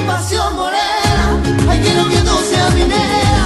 pasión morena. Ay, quiero que tú seas mi nena.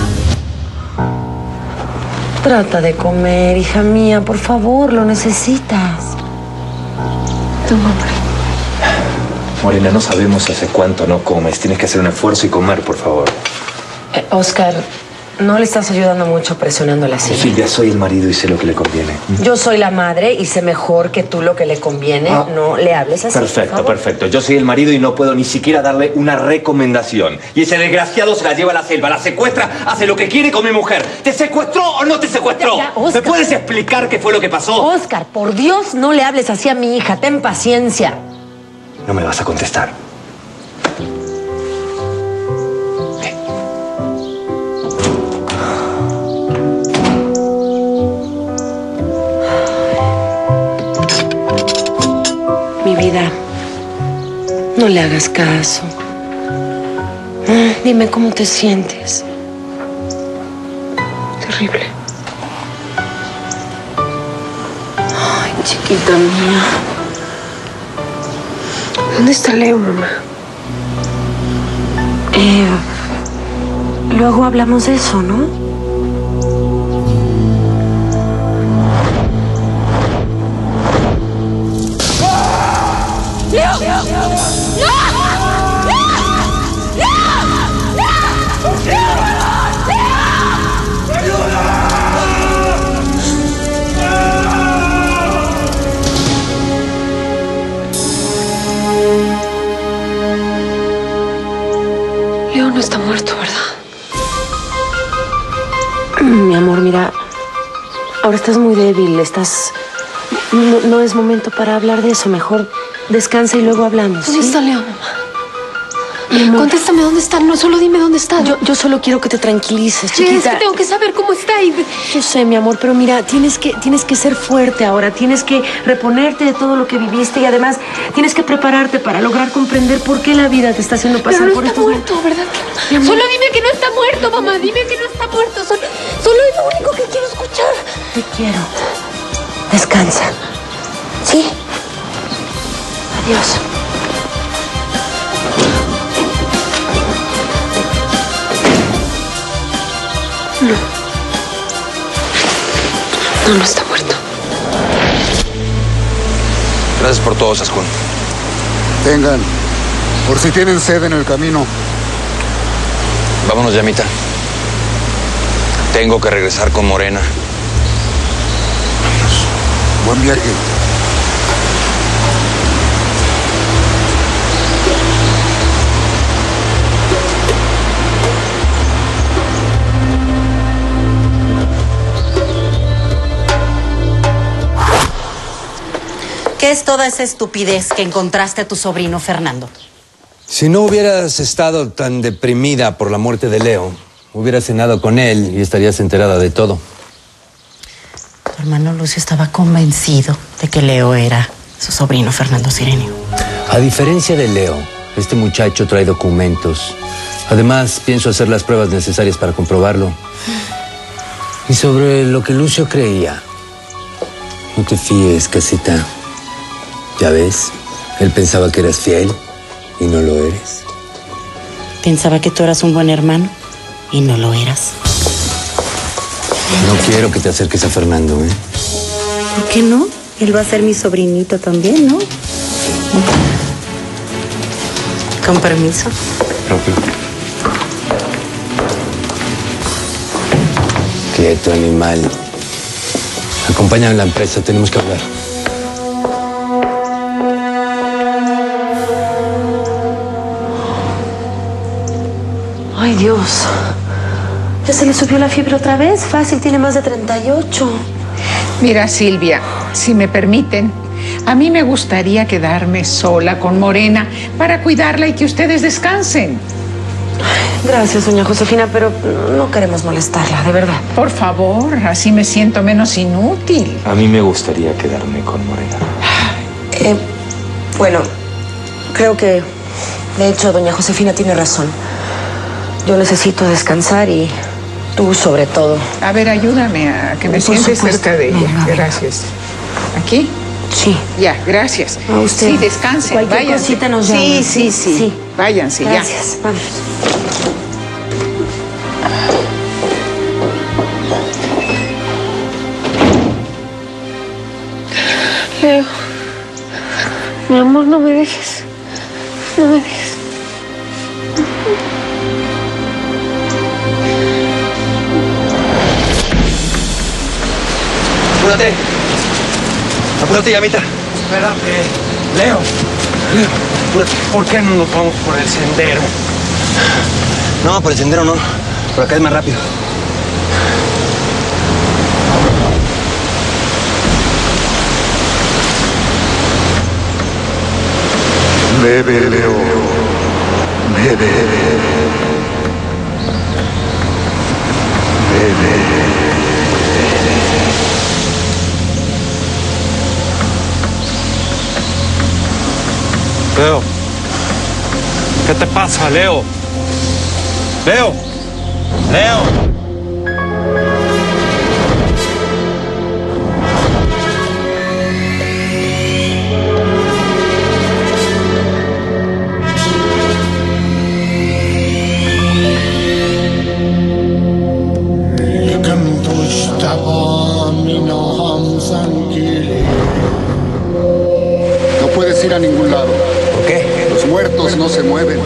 Trata de comer, hija mía, por favor, lo necesitas. Tengo hambre. Morena, no sabemos hace cuánto no comes. Tienes que hacer un esfuerzo y comer, por favor. Oscar, no le estás ayudando mucho presionándola así. Silvia, soy el marido y sé lo que le conviene. Yo soy la madre y sé mejor que tú lo que le conviene. No le hables así. Perfecto, perfecto. Yo soy el marido y no puedo ni siquiera darle una recomendación. Y ese desgraciado se la lleva a la selva, la secuestra, hace lo que quiere con mi mujer. ¿Te secuestró o no te secuestró? Ya, Oscar. ¿Me puedes explicar qué fue lo que pasó? Oscar, por Dios, no le hables así a mi hija. Ten paciencia. No me vas a contestar. Mi vida, no le hagas caso. Dime cómo te sientes. Terrible. Ay, chiquita mía. ¿Dónde está Leo, mamá? Luego hablamos de eso, ¿no? ¡Leo! ¡Leo! ¡Leo! Leo no está muerto, ¿verdad? Mi amor, mira, ahora estás muy débil, no es momento para hablar de eso. Mejor descansa y luego hablamos. ¿Dónde ¿sí? está Leo, mamá? Mi amor, Contéstame dónde está. No, solo dime dónde está. yo solo quiero que te tranquilices, Sí, chiquita. es que tengo que saber cómo está. Yo sé, mi amor, pero mira, tienes que ser fuerte ahora. Tienes que reponerte de todo lo que viviste y además tienes que prepararte para lograr comprender por qué la vida te está haciendo pasar Pero no por está estos muerto, ¿verdad? Mi amor. Solo dime que no está muerto, mamá. Dime que no está muerto. Solo es lo único que quiero escuchar. Te quiero. Descansa. ¿Sí? Adiós. No está muerto. Gracias por todo, Sascún. Tengan, por si tienen sed en el camino. Vámonos, Llamita. Tengo que regresar con Morena. Buen viaje. ¿Qué es toda esa estupidez que encontraste a tu sobrino Fernando? Si no hubieras estado tan deprimida por la muerte de Leo, hubieras cenado con él y estarías enterada de todo. Tu hermano Lucio estaba convencido de que Leo era su sobrino Fernando Cirenio. A diferencia de Leo, este muchacho trae documentos. Además, pienso hacer las pruebas necesarias para comprobarlo. Y sobre lo que Lucio creía, no te fíes, casita. Ya ves, él pensaba que eras fiel y no lo eres. Pensaba que tú eras un buen hermano y no lo eras. No quiero que te acerques a Fernando, ¿eh? ¿Por qué no? Él va a ser mi sobrinito también, ¿no? Con permiso. Propio. Quieto, animal. Acompáñame a la empresa, tenemos que hablar. Ay, Dios. ¿Ya se le subió la fiebre otra vez? Fácil, tiene más de 38. Mira, Silvia, si me permiten, a mí me gustaría quedarme sola con Morena para cuidarla y que ustedes descansen. Gracias, doña Josefina, pero no queremos molestarla, de verdad. Por favor, así me siento menos inútil. A mí me gustaría quedarme con Morena. Bueno, creo que, de hecho, doña Josefina tiene razón. Yo necesito descansar y tú sobre todo. A ver, ayúdame a que me Por siente supuesto. cerca de ella. Venga, venga. Gracias. ¿Aquí? Sí. Ya, gracias. A usted. Sí, descansen, Cualquier váyanse. cosita nos llama. Sí. Váyanse, Gracias. Vamos. Leo, mi amor, no me dejes. No me dejes. Apúrate. Apúrate, llamita. Espérate. Leo, Apúrate. ¿por qué no nos vamos por el sendero? No, por el sendero no. Por acá es más rápido. Bebe, Leo. Bebe. Leo, ¿qué te pasa, Leo? Leo, Leo. No puedes ir a ningún lado. ¿Por qué? Los muertos no se mueven.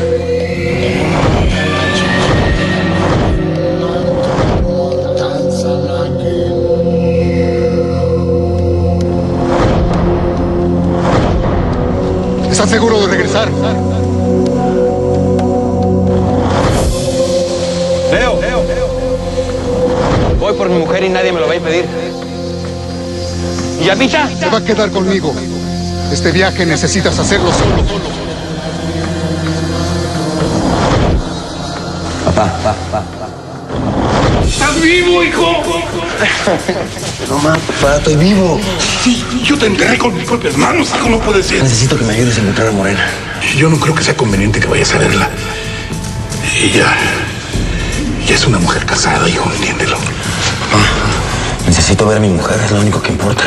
¿Estás seguro de regresar? Leo. Voy por mi mujer y nadie me lo va a impedir. ¿Y Yamita? Te va a quedar conmigo. Este viaje necesitas hacerlo solo. Papá. ¿Estás vivo, hijo? No, mamá, papá, estoy vivo. Yo te enterré con mis propias manos, hijo, no puede ser. Necesito que me ayudes a encontrar a Morena. Yo no creo que sea conveniente que vayas a verla. Ella es una mujer casada, hijo, entiéndelo. Necesito ver a mi mujer, es lo único que importa.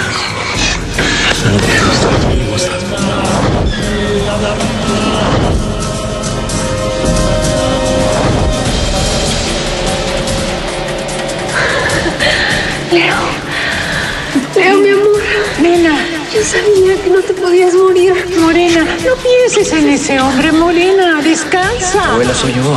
Leo, mi amor. Nena, Yo sabía que no te podías morir. Morena, no pienses en ese hombre, Morena, descansa. Abuela, soy yo.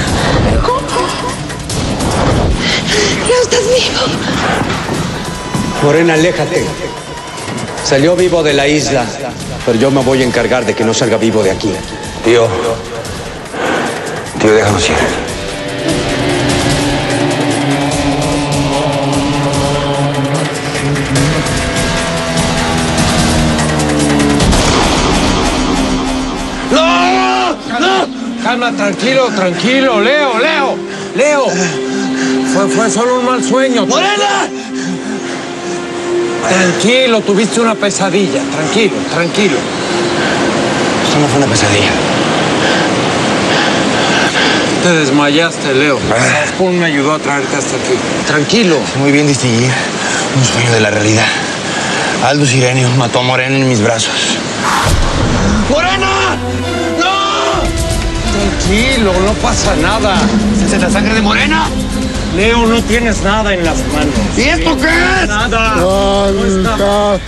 Leo, estás vivo. Morena, aléjate. Salió vivo de la isla, pero yo me voy a encargar de que no salga vivo de aquí. Tío, déjanos ir. Calma, tranquilo, Leo. Fue solo un mal sueño. ¡Morena! Tranquilo, tuviste una pesadilla. Tranquilo. Esto no fue una pesadilla. Te desmayaste, Leo. Spoon me ayudó a traerte hasta aquí. Tranquilo. Muy bien distinguir un sueño de la realidad. Aldo Sirenio mató a Morena en mis brazos. ¡Morena! Tranquilo, no pasa nada. ¿Es la sangre de Morena? Leo, no tienes nada en las manos. ¿Y esto qué es? Nada. No está.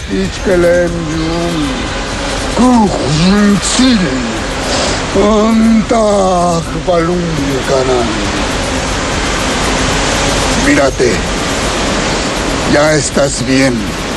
Mírate. Ya estás bien.